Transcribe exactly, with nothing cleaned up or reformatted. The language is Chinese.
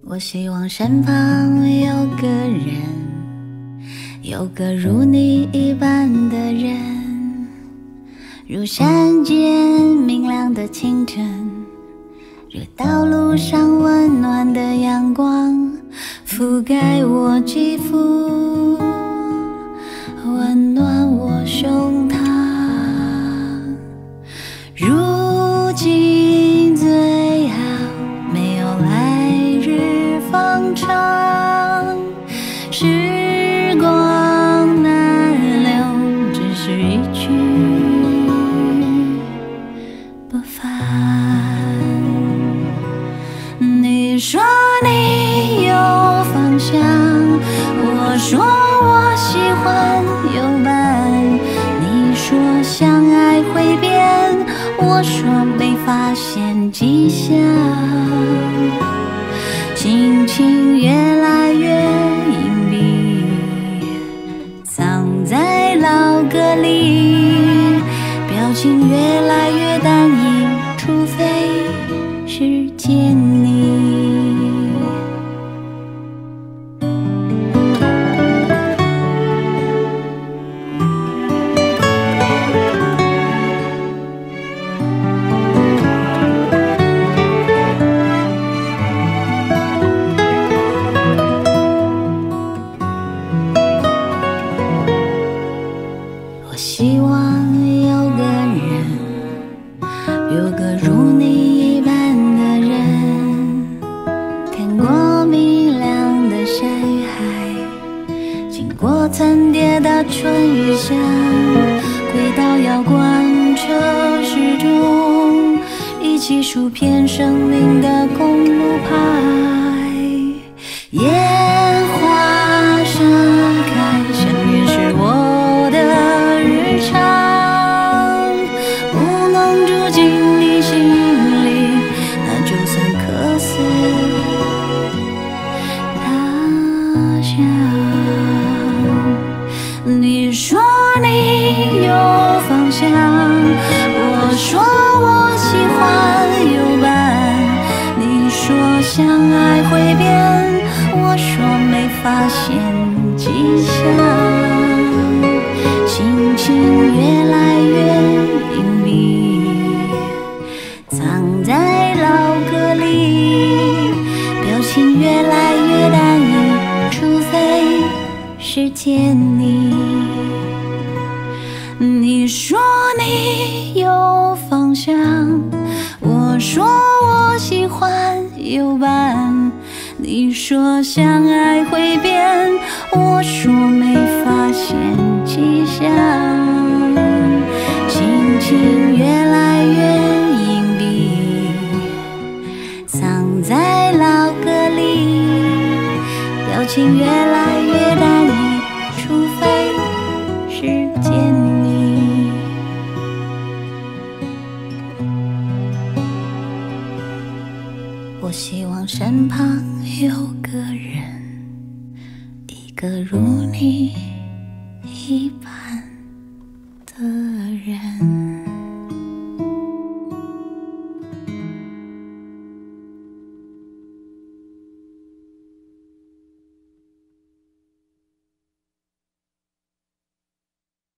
我希望身旁有个人，有个如你一般的人，如山间明亮的清晨，如道路上温暖的阳光，覆盖我肌肤，温暖我胸膛。如今最好没有来日方长，时光难留，只是一去不返。你说你有方向，我说我喜欢有伴。你说相爱会变，我说没发现迹象。心情越来越隐蔽，藏在老歌里，表情越来越单一，除非是见你。我希望有个人，有个如你一般的人，看过明亮的山与海，经过层叠的春与夏，轨道遥观车时钟，一起数遍生命的公路牌。烟花盛开，相遇是我的日常，不能住进你心里，那就算客死他乡。你说你有方向，我说我喜欢有伴。你说相爱会变，我说没发现迹象。心情越来越隐秘，藏在老歌里，表情越来越单一，除非是见你。你说你有方向，我说我喜欢有伴。你说相爱会变，我说没发现迹象。心情越来越隐蔽，藏在老歌里，表情越来越单一，除非是见你。我希望身旁有个人，一个如你